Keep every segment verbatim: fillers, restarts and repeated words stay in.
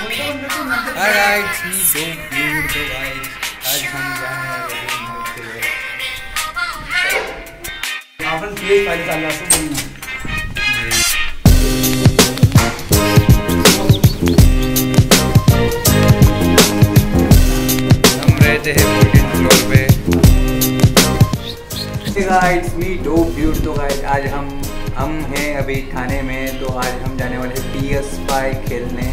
Hi guys, मी dough ब्यूड तो guys आज हम जाने वाले हैं आपण प्ले फाइल चालू असं बोलू हम रहते हैं फोर्टीन फ्लोर पे। हे गाइस, मी डो ब्यूड तो गाइस आज हम हम हैं अभी थाने में, तो आज हम जाने वाले हैं पी एस फाइव खेलने।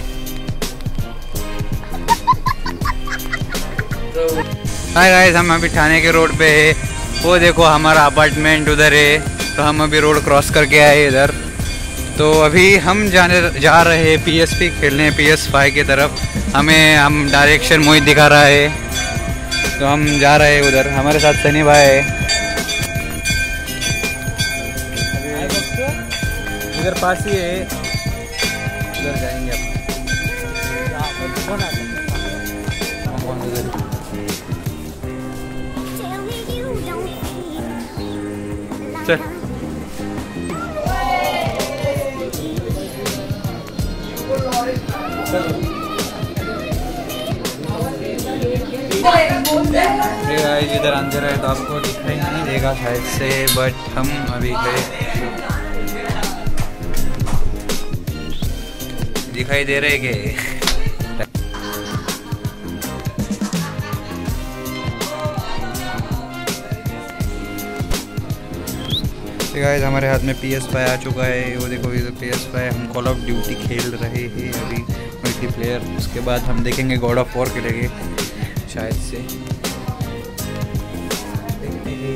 हाय गाइस, हम अभी थाने के रोड पे है। वो देखो हमारा अपार्टमेंट उधर है, तो हम अभी रोड क्रॉस करके आए इधर। तो अभी हम जाने जा रहे हैं पी एस पी खेलने, पी एस फाइव की तरफ। हमें हम डायरेक्शन मोहित दिखा रहा है, तो हम जा रहे हैं उधर। हमारे साथ सनी भाई है, इधर पास ही है, उधर जाएंगे अपन। चल इधर अंदर है तो आपको दिखाई नहीं देगा शायद से, बट हम अभी गए दिखाई दे रहे के गाइस हमारे हाथ में पी एस फाइव आ चुका है। वो देखो ये पी एस फाइव, हम कॉल ऑफ ड्यूटी खेल रहे हैं अभी मल्टीप्लेयर। उसके बाद हम देखेंगे गॉड ऑफ वॉर खेलेंगे शायद से। देखते हैं।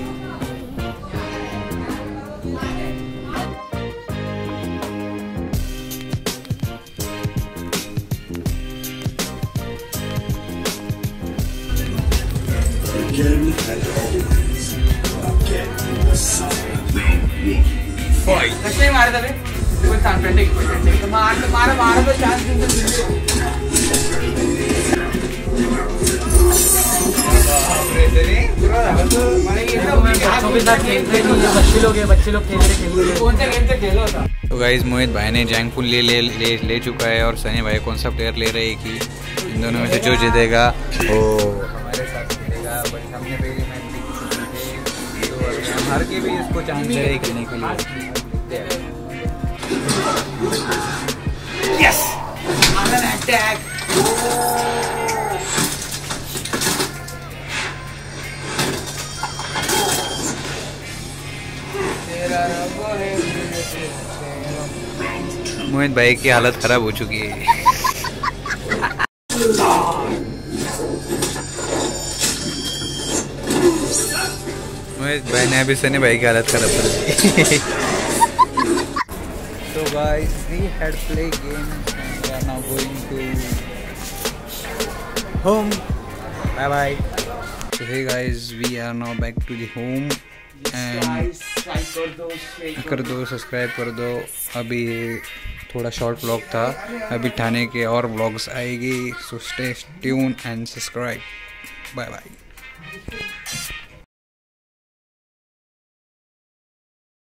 कसे मारत बे कोण सांगते एक मिनिट मार मार मार तो चान्स देतो रे पूरा झाला तो मला एकदम चौबीस लाख खेलते हैं, बच्चे लोग हैं, बच्चे लोग खेल रहे खेल कौन सा गेम से खेला होता। तो गाइस मोहित भाई ने जैंगफुल ले ले ले ले चुका है, और सनी भाई कौन सा प्लेयर ले रहे हैं कि इन दोनों में से जो जीतेगा वो हमारे साथ खेलेगा। बट हमने पहले मैच जीती थी, तो अभी हम हार के भी इसको चांस दे रहे हैं खेलने के लिए। यस आनंद अटैक मोहित भाई की हालत खराब हो चुकी है। मोहित भाई ने अभी सनी भाई की हालत खराब कर दी। So guys, we had play game and we are now going to home. Bye bye. So hey guys, we are now back to the home and कर दो, सब्सक्राइब कर दो। अभी थोड़ा शॉर्ट व्लॉग था, अभी थाने के और व्लॉग्स आएगी। So stay tune and subscribe. Bye bye.